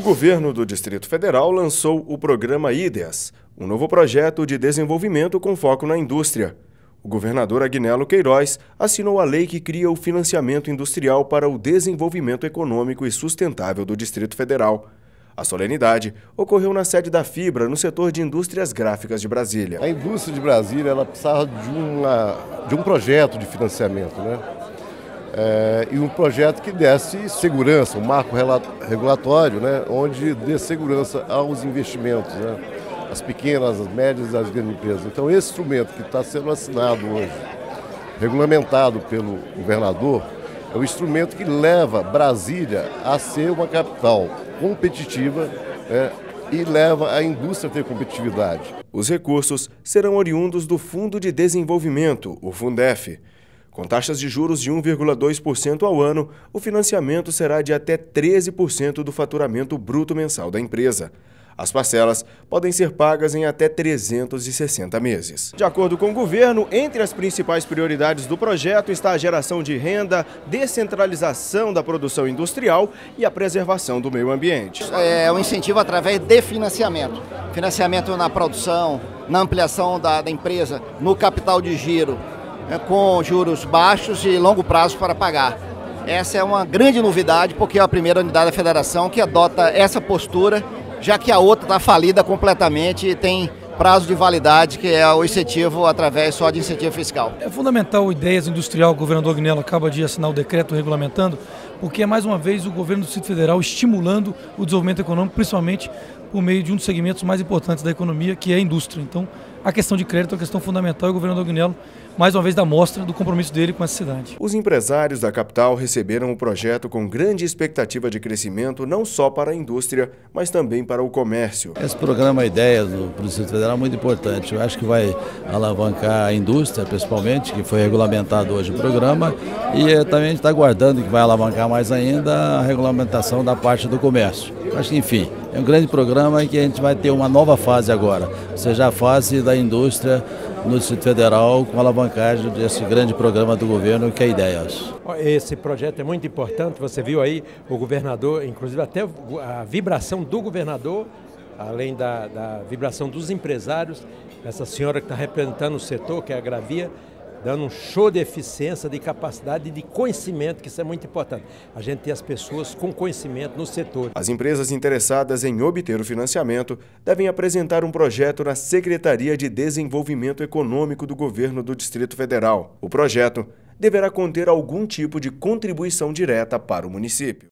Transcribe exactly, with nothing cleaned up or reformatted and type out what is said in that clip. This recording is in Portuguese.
governo do Distrito Federal lançou o programa Ideias, um novo projeto de desenvolvimento com foco na indústria. O governador Agnello Queiroz assinou a lei que cria o financiamento industrial para o desenvolvimento econômico e sustentável do Distrito Federal. A solenidade ocorreu na sede da Fibra, no setor de indústrias gráficas de Brasília. A indústria de Brasília ela precisava de, uma, de um projeto de financiamento, né? É, e um projeto que desse segurança, um marco regulatório, né? Onde dê segurança aos investimentos, né? As pequenas, as médias e as grandes empresas. Então esse instrumento que está sendo assinado hoje, regulamentado pelo governador, é o instrumento que leva Brasília a ser uma capital competitiva, né, e leva a indústria a ter competitividade. Os recursos serão oriundos do Fundo de Desenvolvimento, o Fundef. Com taxas de juros de um vírgula dois por cento ao ano, o financiamento será de até treze por cento do faturamento bruto mensal da empresa. As parcelas podem ser pagas em até trezentos e sessenta meses. De acordo com o governo, entre as principais prioridades do projeto está a geração de renda, descentralização da produção industrial e a preservação do meio ambiente. É um incentivo através de financiamento. Financiamento na produção, na ampliação da, da empresa, no capital de giro, é, com juros baixos e longo prazo para pagar. Essa é uma grande novidade porque é a primeira unidade da federação que adota essa postura, já que a outra está falida completamente e tem prazo de validade, que é o incentivo através só de incentivo fiscal. É fundamental o Ideias Industrial, o governador Agnello acaba de assinar o decreto regulamentando, porque é mais uma vez o governo do Distrito Federal estimulando o desenvolvimento econômico, principalmente por meio de um dos segmentos mais importantes da economia, que é a indústria. Então, a questão de crédito é uma questão fundamental e o governador Agnello, mais uma vez, dá mostra do compromisso dele com essa cidade. Os empresários da capital receberam o projeto com grande expectativa de crescimento, não só para a indústria, mas também para o comércio. Esse programa Ideias do Distrito Federal é muito importante. Eu acho que vai alavancar a indústria, principalmente, que foi regulamentado hoje o programa, e também a gente está aguardando que vai alavancar mais ainda a regulamentação da parte do comércio. Acho que, enfim, é um grande programa e que a gente vai ter uma nova fase agora, ou seja, a fase da indústria no Distrito Federal, com a alavancagem desse grande programa do governo, que é Ideias. Esse projeto é muito importante, você viu aí o governador, inclusive até a vibração do governador, além da, da vibração dos empresários, essa senhora que está representando o setor, que é a Gravia, dando um show de eficiência, de capacidade e de conhecimento, que isso é muito importante. A gente tem as pessoas com conhecimento no setor. As empresas interessadas em obter o financiamento devem apresentar um projeto na Secretaria de Desenvolvimento Econômico do Governo do Distrito Federal. O projeto deverá conter algum tipo de contribuição direta para o município.